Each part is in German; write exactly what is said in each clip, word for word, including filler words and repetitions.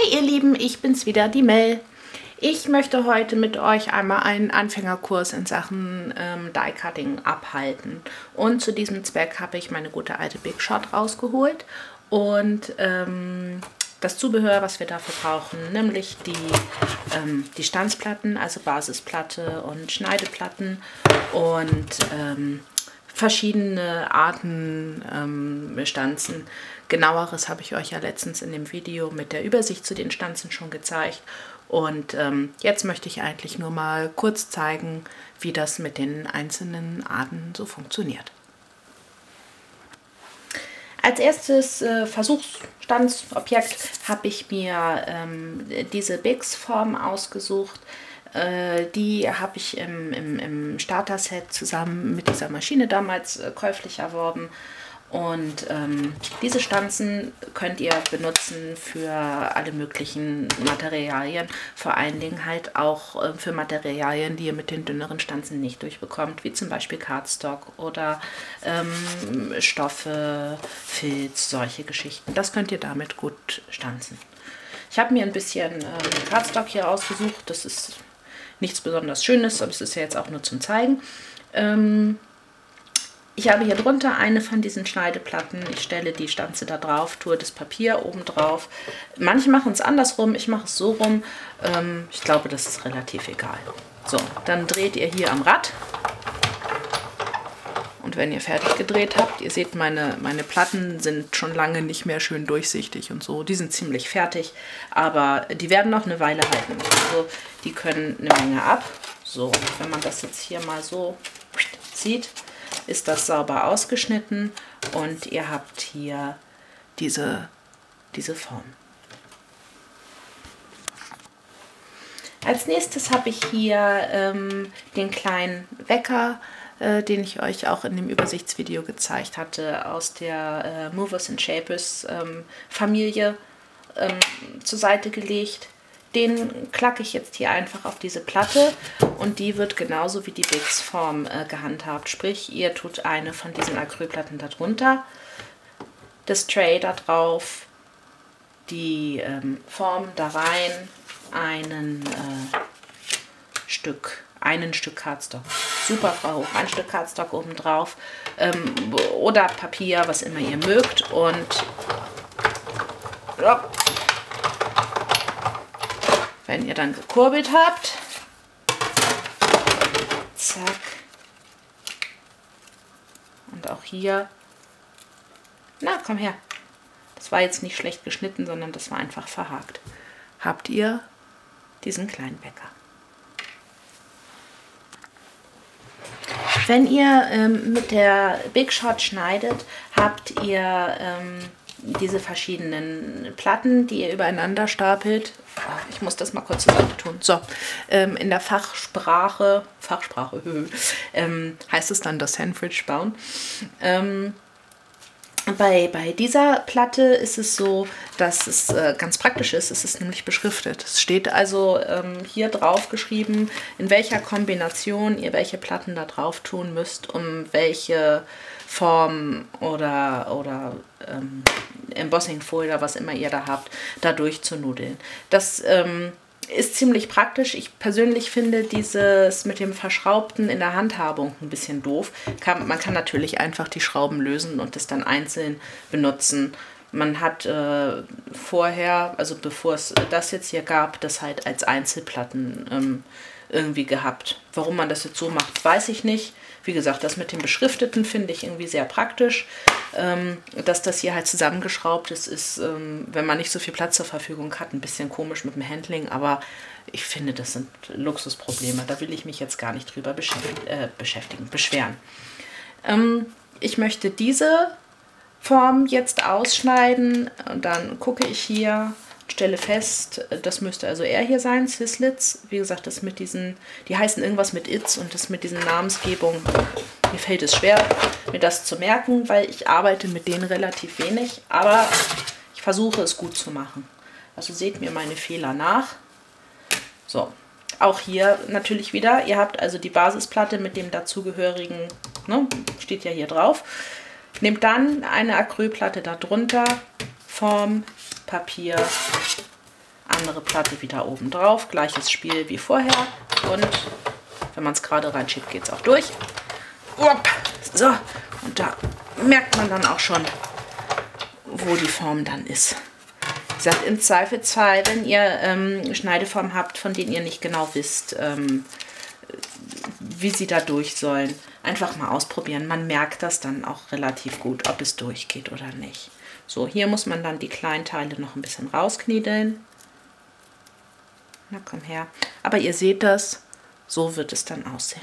Hi ihr Lieben, ich bin's wieder, die Mel. Ich möchte heute mit euch einmal einen Anfängerkurs in Sachen ähm, Die Cutting abhalten. Und zu diesem Zweck habe ich meine gute alte Big Shot rausgeholt und ähm, das Zubehör, was wir dafür brauchen, nämlich die, ähm, die Stanzplatten, also Basisplatte und Schneideplatten und ähm, verschiedene Arten ähm, Stanzen. Genaueres habe ich euch ja letztens in dem Video mit der Übersicht zu den Stanzen schon gezeigt. Und ähm, jetzt möchte ich eigentlich nur mal kurz zeigen, wie das mit den einzelnen Arten so funktioniert. Als erstes äh, Versuchsstanzobjekt habe ich mir ähm, diese Bix-Form ausgesucht. Äh, die habe ich im, im, im Starter-Set zusammen mit dieser Maschine damals äh, käuflich erworben. Und ähm, diese Stanzen könnt ihr benutzen für alle möglichen Materialien, vor allen Dingen halt auch äh, für Materialien, die ihr mit den dünneren Stanzen nicht durchbekommt, wie zum Beispiel Cardstock oder ähm, Stoffe, Filz, solche Geschichten. Das könnt ihr damit gut stanzen. Ich habe mir ein bisschen ähm, Cardstock hier ausgesucht, das ist nichts besonders Schönes, aber es ist ja jetzt auch nur zum Zeigen. Ähm, Ich habe hier drunter eine von diesen Schneideplatten. Ich stelle die Stanze da drauf, tue das Papier oben drauf. Manche machen es andersrum, ich mache es so rum. Ähm, ich glaube, das ist relativ egal. So, dann dreht ihr hier am Rad. Und wenn ihr fertig gedreht habt, ihr seht, meine, meine Platten sind schon lange nicht mehr schön durchsichtig und so. Die sind ziemlich fertig, aber die werden noch eine Weile halten. Also die können eine Menge ab. So, wenn man das jetzt hier mal so sieht, ist das sauber ausgeschnitten und ihr habt hier diese, diese Form. Als nächstes habe ich hier ähm, den kleinen Wecker, äh, den ich euch auch in dem Übersichtsvideo gezeigt hatte, aus der äh, Movers and Shapers ähm, Familie ähm, zur Seite gelegt. Den klacke ich jetzt hier einfach auf diese Platte und die wird genauso wie die Bix-Form äh, gehandhabt. Sprich, ihr tut eine von diesen Acrylplatten da drunter, das Tray da drauf, die ähm, Form da rein, einen äh, Stück, einen Stück Cardstock. Super Frau, ein Stück Cardstock oben drauf ähm, oder Papier, was immer ihr mögt und ja. Wenn ihr dann gekurbelt habt, zack, und auch hier, na komm her, das war jetzt nicht schlecht geschnitten, sondern das war einfach verhakt, habt ihr diesen kleinen Wecker. Wenn ihr ähm, mit der Big Shot schneidet, habt ihr ähm, diese verschiedenen Platten, die ihr übereinander stapelt. Ich muss das mal kurz zur Seite tun. So, ähm, in der Fachsprache, Fachsprache ähm, heißt es dann das Sandwich bauen. Ähm, bei, bei dieser Platte ist es so, dass es äh, ganz praktisch ist. Es ist nämlich beschriftet. Es steht also ähm, hier drauf geschrieben, in welcher Kombination ihr welche Platten da drauf tun müsst, um welche Form oder, oder ähm, Embossing-Folie oder was immer ihr da habt, da durchzunudeln. Das ähm, ist ziemlich praktisch. Ich persönlich finde dieses mit dem Verschraubten in der Handhabung ein bisschen doof. Kann, man kann natürlich einfach die Schrauben lösen und das dann einzeln benutzen. Man hat äh, vorher, also bevor es das jetzt hier gab, das halt als Einzelplatten ähm, irgendwie gehabt. Warum man das jetzt so macht, weiß ich nicht. Wie gesagt, das mit dem Beschrifteten finde ich irgendwie sehr praktisch. Ähm, dass das hier halt zusammengeschraubt ist, ist, ähm, wenn man nicht so viel Platz zur Verfügung hat, ein bisschen komisch mit dem Handling. Aber ich finde, das sind Luxusprobleme. Da will ich mich jetzt gar nicht drüber beschäftigen, äh, beschäftigen beschweren. Ähm, ich möchte diese Form jetzt ausschneiden. Und dann gucke ich hier, stelle fest, das müsste also er hier sein, Sislits. Wie gesagt, das mit diesen, die heißen irgendwas mit It's und das mit diesen Namensgebungen, mir fällt es schwer, mir das zu merken, weil ich arbeite mit denen relativ wenig, aber ich versuche es gut zu machen. Also seht mir meine Fehler nach. So, auch hier natürlich wieder, ihr habt also die Basisplatte mit dem dazugehörigen, ne, steht ja hier drauf. Nehmt dann eine Acrylplatte darunter, Form, Papier andere Platte wieder oben drauf. Gleiches Spiel wie vorher. Und wenn man es gerade reinschiebt, geht es auch durch. So, und da merkt man dann auch schon, wo die Form dann ist. Wie gesagt, im Zweifelsfall, wenn ihr ähm, Schneideformen habt, von denen ihr nicht genau wisst, ähm, wie sie da durch sollen, einfach mal ausprobieren. Man merkt das dann auch relativ gut, ob es durchgeht oder nicht. So, hier muss man dann die kleinen Teile noch ein bisschen rauskniedeln. Na, komm her. Aber ihr seht das, so wird es dann aussehen.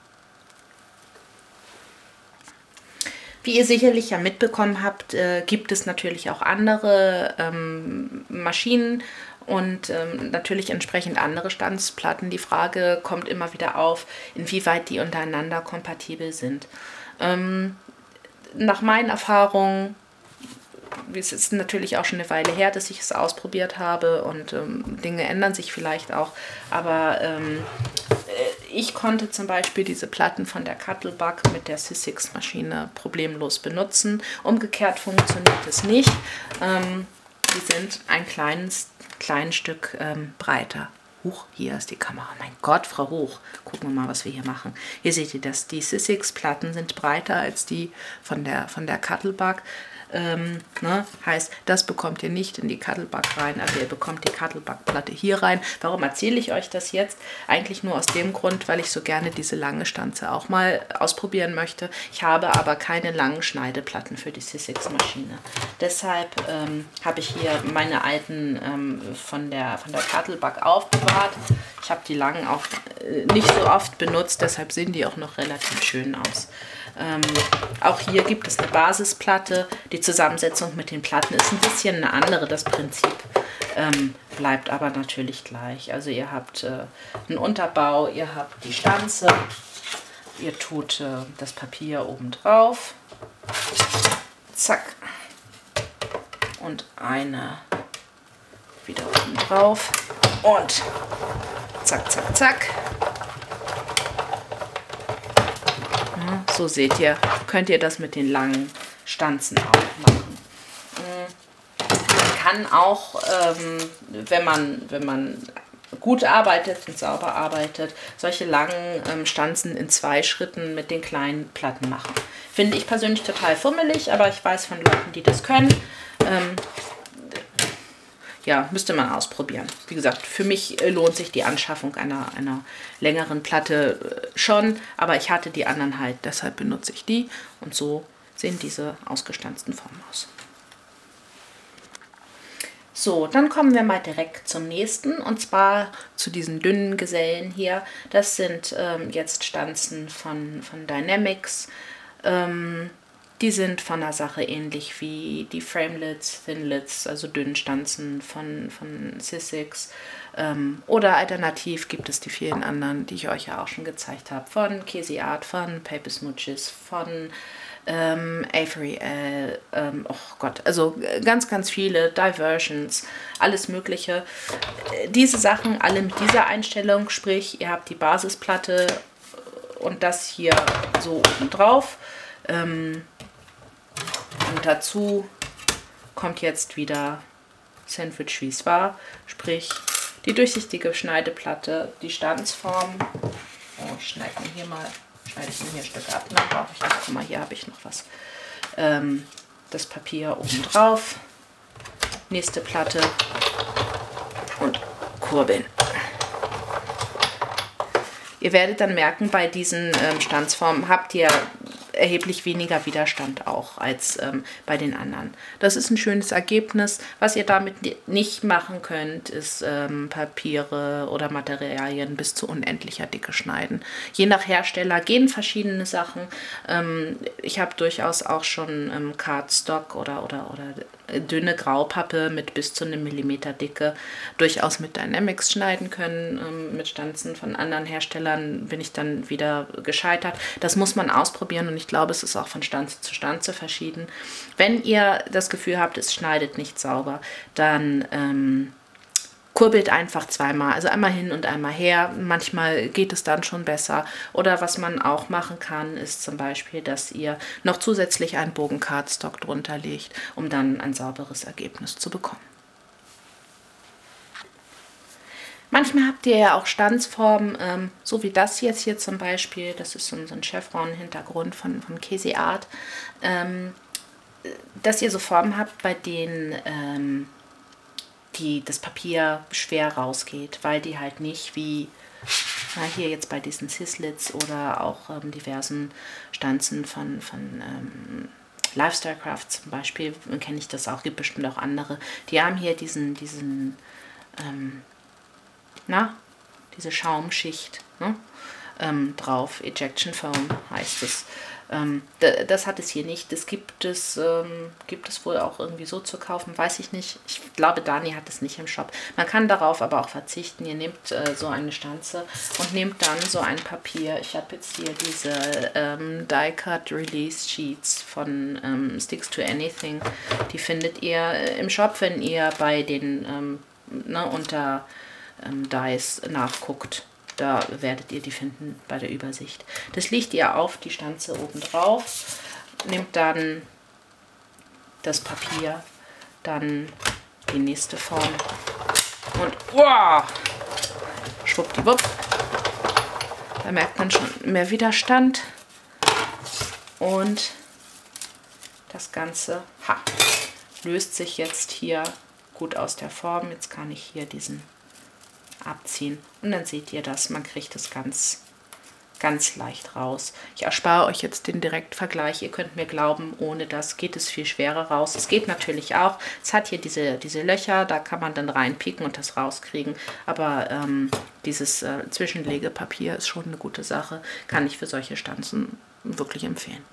Wie ihr sicherlich ja mitbekommen habt, äh, gibt es natürlich auch andere ähm, Maschinen und ähm, natürlich entsprechend andere Standsplatten. Die Frage kommt immer wieder auf, inwieweit die untereinander kompatibel sind. Ähm, nach meinen Erfahrungen, es ist natürlich auch schon eine Weile her, dass ich es ausprobiert habe und ähm, Dinge ändern sich vielleicht auch, aber ähm, ich konnte zum Beispiel diese Platten von der Cuttlebug mit der Syssix-Maschine problemlos benutzen. Umgekehrt funktioniert es nicht. Ähm, die sind ein kleines, kleines Stück ähm, breiter. Huch, hier ist die Kamera. Mein Gott, Frau Hoch. Gucken wir mal, was wir hier machen. Hier seht ihr das. Die Syssix-Platten sind breiter als die von der, von der Cuttlebug. Ähm, ne? Heißt, das bekommt ihr nicht in die Cuttlebug rein, aber ihr bekommt die Cuttlebug-Platte hier rein. Warum erzähle ich euch das jetzt? Eigentlich nur aus dem Grund, weil ich so gerne diese lange Stanze auch mal ausprobieren möchte. Ich habe aber keine langen Schneideplatten für die Syssix-Maschine. Deshalb ähm, habe ich hier meine alten ähm, von der, von der Cuttlebug aufbewahrt. Ich habe die langen auch äh, nicht so oft benutzt, deshalb sehen die auch noch relativ schön aus. Ähm, auch hier gibt es eine Basisplatte. Die Zusammensetzung mit den Platten ist ein bisschen eine andere. Das Prinzip ähm, bleibt aber natürlich gleich. Also ihr habt äh, einen Unterbau, ihr habt die Stanze, ihr tut äh, das Papier oben drauf. Zack. Und eine wieder oben drauf. Und zack, zack, zack. So seht ihr, könnt ihr das mit den langen Stanzen auch machen. Man kann auch, ähm, wenn man, wenn man gut arbeitet und sauber arbeitet, solche langen ähm, Stanzen in zwei Schritten mit den kleinen Platten machen. Finde ich persönlich total fummelig, aber ich weiß von Leuten, die das können. Ähm, Ja, müsste man ausprobieren. Wie gesagt, für mich lohnt sich die Anschaffung einer, einer längeren Platte schon, aber ich hatte die anderen halt, deshalb benutze ich die. Und so sehen diese ausgestanzten Formen aus. So, dann kommen wir mal direkt zum nächsten, und zwar zu diesen dünnen Gesellen hier. Das sind ähm, jetzt Stanzen von, von Dynamics. Ähm, Die sind von der Sache ähnlich wie die Framelits, Thinlits, also dünnen Stanzen von, von Syssix. Ähm, oder alternativ gibt es die vielen anderen, die ich euch ja auch schon gezeigt habe. Von Casey Art, von Paper Smooches, von ähm, Avery L. Ähm, oh Gott, also ganz, ganz viele Diversions, alles Mögliche. Diese Sachen alle mit dieser Einstellung, sprich, ihr habt die Basisplatte und das hier so oben drauf. Ähm, Und dazu kommt jetzt wieder Sandwich, wie es war, sprich die durchsichtige Schneideplatte, die Stanzform. Oh, ich schneide mir hier mal, schneide ich mir hier Stücke ab, dann brauche ich noch, guck mal, hier habe ich noch was. Ähm, das Papier oben drauf, nächste Platte und kurbeln. Ihr werdet dann merken, bei diesen ähm, Stanzformen habt ihr erheblich weniger Widerstand auch als ähm, bei den anderen. Das ist ein schönes Ergebnis. Was ihr damit nicht machen könnt, ist ähm, Papiere oder Materialien bis zu unendlicher Dicke schneiden. Je nach Hersteller gehen verschiedene Sachen. Ähm, ich habe durchaus auch schon ähm, Cardstock oder, oder, oder dünne Graupappe mit bis zu einem Millimeter Dicke durchaus mit Dynamics schneiden können. Ähm, mit Stanzen von anderen Herstellern bin ich dann wieder gescheitert. Das muss man ausprobieren, und ich glaube, es ist auch von Stanze zu Stanze verschieden. Wenn ihr das Gefühl habt, es schneidet nicht sauber, dann ähm, kurbelt einfach zweimal, also einmal hin und einmal her. Manchmal geht es dann schon besser. Oder was man auch machen kann, ist zum Beispiel, dass ihr noch zusätzlich einen Bogen Cardstock drunter legt, um dann ein sauberes Ergebnis zu bekommen. Manchmal habt ihr ja auch Stanzformen, ähm, so wie das jetzt hier zum Beispiel. Das ist so, so ein Chevron-Hintergrund von, von Casey Art. Ähm, dass ihr so Formen habt, bei denen ähm, die, das Papier schwer rausgeht, weil die halt nicht wie na, hier jetzt bei diesen Sislits oder auch ähm, diversen Stanzen von, von ähm, Lifestyle Craft zum Beispiel, kenne ich das auch, gibt bestimmt auch andere, die haben hier diesen, diesen ähm, na, diese Schaumschicht, ne, ähm, drauf. Ejection Foam heißt es. Ähm, das hat es hier nicht. Das gibt es, ähm, gibt es wohl auch irgendwie so zu kaufen, weiß ich nicht. Ich glaube, Dani hat es nicht im Shop. Man kann darauf aber auch verzichten. Ihr nehmt äh, so eine Stanze und nehmt dann so ein Papier. Ich habe jetzt hier diese ähm, Die Cut Release Sheets von ähm, Sticks to Anything. Die findet ihr äh, im Shop, wenn ihr bei den ähm, ne, unter ähm, Dies nachguckt. Da werdet ihr die finden bei der Übersicht. Das legt ihr auf die Stanze oben drauf, nehmt dann das Papier, dann die nächste Form und wow, schwuppdiwupp, da merkt man schon mehr Widerstand und das Ganze ha, löst sich jetzt hier gut aus der Form. Jetzt kann ich hier diesen abziehen und dann seht ihr das, man kriegt es ganz ganz leicht raus. Ich erspare euch jetzt den Direktvergleich, ihr könnt mir glauben, ohne das geht es viel schwerer raus. Es geht natürlich auch, es hat hier diese, diese Löcher, da kann man dann reinpieken und das rauskriegen, aber ähm, dieses äh, Zwischenlegepapier ist schon eine gute Sache, kann ich für solche Stanzen wirklich empfehlen.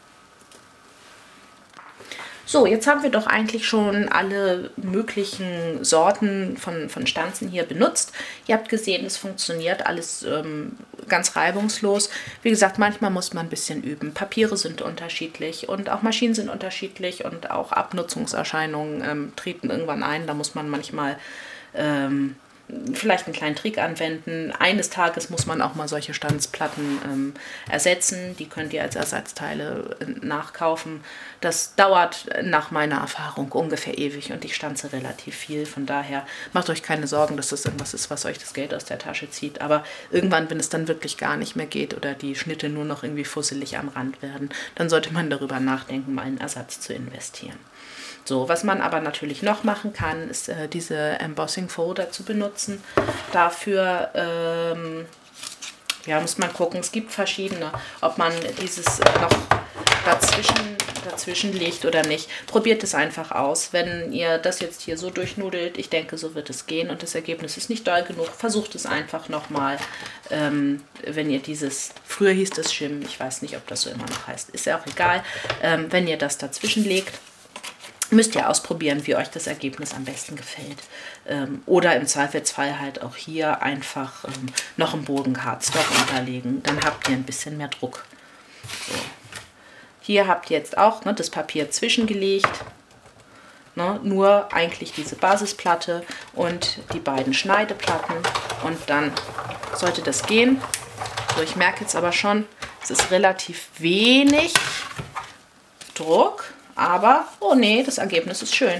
So, jetzt haben wir doch eigentlich schon alle möglichen Sorten von, von Stanzen hier benutzt. Ihr habt gesehen, es funktioniert alles ähm, ganz reibungslos. Wie gesagt, manchmal muss man ein bisschen üben. Papiere sind unterschiedlich und auch Maschinen sind unterschiedlich und auch Abnutzungserscheinungen ähm, treten irgendwann ein. Da muss man manchmal ähm, vielleicht einen kleinen Trick anwenden. Eines Tages muss man auch mal solche Stanzplatten ähm, ersetzen. Die könnt ihr als Ersatzteile äh, nachkaufen. Das dauert nach meiner Erfahrung ungefähr ewig und ich stanze relativ viel. Von daher macht euch keine Sorgen, dass das irgendwas ist, was euch das Geld aus der Tasche zieht. Aber irgendwann, wenn es dann wirklich gar nicht mehr geht oder die Schnitte nur noch irgendwie fusselig am Rand werden, dann sollte man darüber nachdenken, mal einen Ersatz zu investieren. So, was man aber natürlich noch machen kann, ist äh, diese Embossing Folder zu benutzen. Dafür ähm, ja, muss man gucken, es gibt verschiedene, ob man dieses äh, noch dazwischen, dazwischen legt oder nicht. Probiert es einfach aus. Wenn ihr das jetzt hier so durchnudelt, ich denke, so wird es gehen und das Ergebnis ist nicht doll genug, versucht es einfach nochmal. Ähm, wenn ihr dieses, früher hieß das Shim, ich weiß nicht, ob das so immer noch heißt, ist ja auch egal, ähm, wenn ihr das dazwischen legt, müsst ihr ausprobieren, wie euch das Ergebnis am besten gefällt. Ähm, oder im Zweifelsfall halt auch hier einfach ähm, noch einen Bogen Cardstock unterlegen. Dann habt ihr ein bisschen mehr Druck. So. Hier habt ihr jetzt auch ne, das Papier zwischengelegt. Ne, nur eigentlich diese Basisplatte und die beiden Schneideplatten. Und dann sollte das gehen. So, ich merke jetzt aber schon, es ist relativ wenig Druck. Aber, oh nee, das Ergebnis ist schön.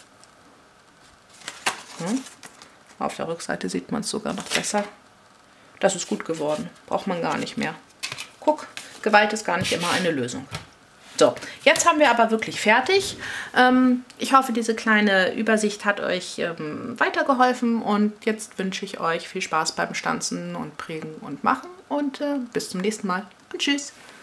Hm. Auf der Rückseite sieht man es sogar noch besser. Das ist gut geworden. Braucht man gar nicht mehr. Guck, Gewalt ist gar nicht immer eine Lösung. So, jetzt haben wir aber wirklich fertig. Ähm, ich hoffe, diese kleine Übersicht hat euch ähm, weitergeholfen. Und jetzt wünsche ich euch viel Spaß beim Stanzen und Prägen und Machen. Und äh, bis zum nächsten Mal. Und tschüss.